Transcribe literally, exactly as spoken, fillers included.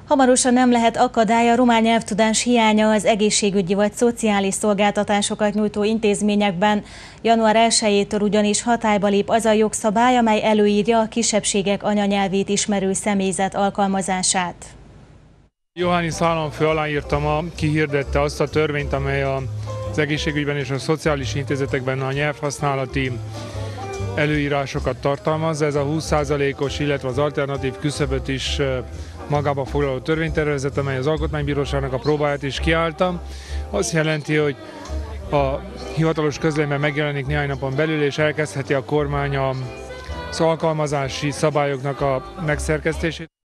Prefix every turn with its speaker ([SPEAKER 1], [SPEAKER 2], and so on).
[SPEAKER 1] Hamarosan nem lehet akadály a román nyelvtudás hiánya az egészségügyi vagy szociális szolgáltatásokat nyújtó intézményekben. január elsejétől ugyanis hatályba lép az a jogszabály, amely előírja a kisebbségek anyanyelvét ismerő személyzet alkalmazását.
[SPEAKER 2] Iohannis államfő aláírta ma, kihirdette azt a törvényt, amely az egészségügyben és a szociális intézetekben a nyelvhasználati előírásokat tartalmazza. Ez a húsz százalékos, illetve az alternatív küszöböt is magába foglaló törvénytervezet, amely az Alkotmánybíróságnak a próbáját is kiállta. Azt jelenti, hogy a hivatalos közlönyben megjelenik néhány napon belül, és elkezdheti a kormány az alkalmazási szabályoknak a megszerkesztését.